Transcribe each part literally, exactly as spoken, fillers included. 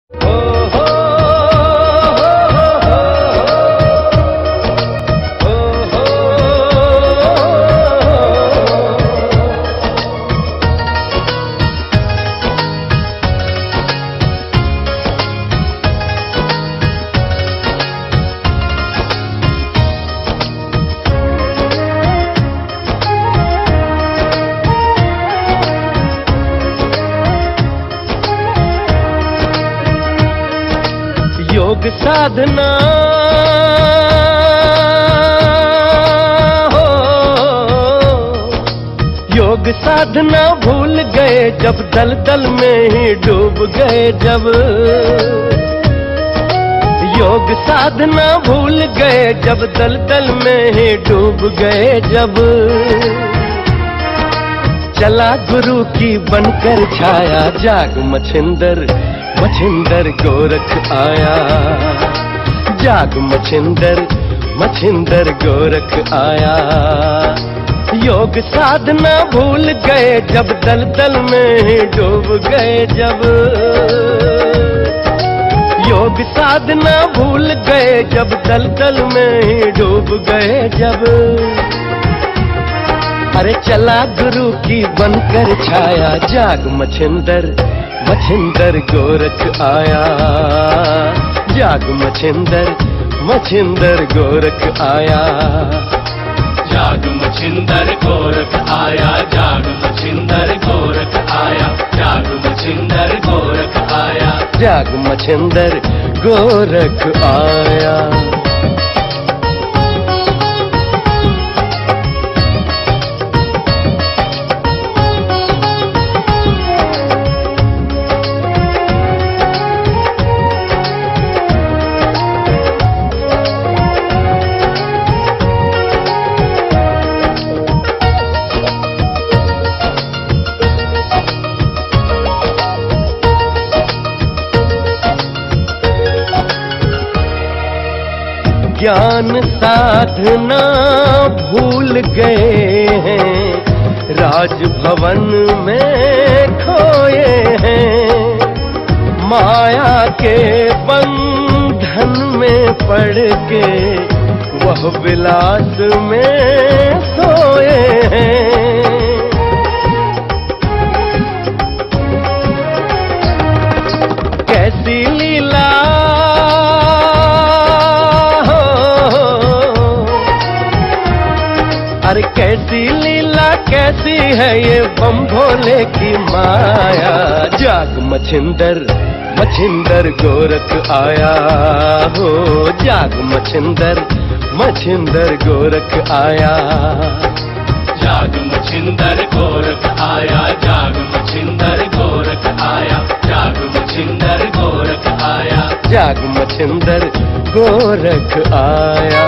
योग साधना हो, योग साधना भूल गए जब दलदल में ही डूब गए। जब योग साधना भूल गए जब दलदल में ही डूब गए। जब चला गुरु की बनकर छाया, जाग मछिंदर मछिंदर गोरख आया। जाग मछिंदर मछिंदर गोरख आया। योग साधना भूल गए जब दलदल में ही डूब गए। जब योग साधना भूल गए जब दलदल में ही डूब गए। जब अरे चला गुरु की बनकर छाया, जाग मछिंदर मछिंदर गोरख आया। जाग मछिंदर मछिंदर गोरख आया। जाग मछिंदर गोरख आया। जाग मछिंदर गोरख आया। जाग मछिंदर गोरख आया। जाग मछिंदर गोरख आया। ज्ञान साधना भूल गए हैं, राजभवन में खोए हैं। माया के बंधन में पड़ के वह विलास में सोए हैं। कैसी लीला अरे कैसी लीला कैसी है ये बम भोले की माया। जाग मछिंदर मछिंदर गोरख आया हो। जाग मछिंदर मछिंदर गोरख आया। जाग मछिंदर गोरख आया। जाग मछिंदर गोरख आया। जाग मछिंदर गोरख आया। जाग मछिंदर गोरख आया।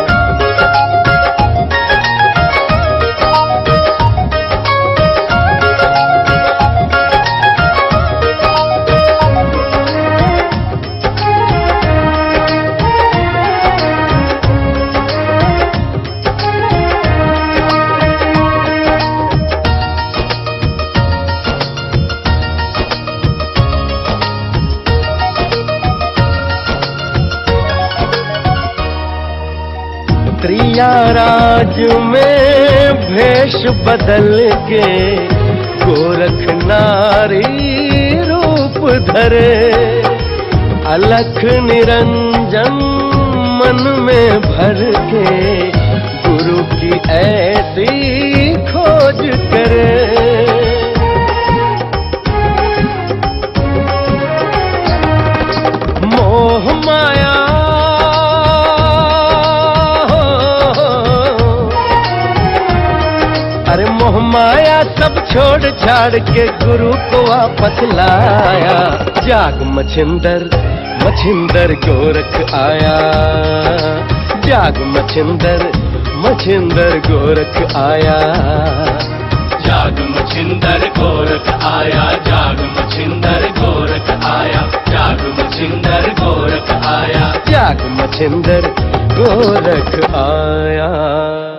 त्रियाराज में भेष बदल के गोरख नारी रूप धरे। अलख निरंजन मन में भर के गुरु की ऐसी खोज करे। मोह माया अरे मोह माया सब छोड़ छाड़ के गुरु को वापस लाया। जाग मछिंदर मछिंदर गोरख आया। जाग मछिंदर मछिंदर गोरख आया। जाग मछिंदर गोरख आया। जाग मछिंदर गोरख आया। जाग मछिंदर गोरख आया। जाग मछिंदर गोरख आया।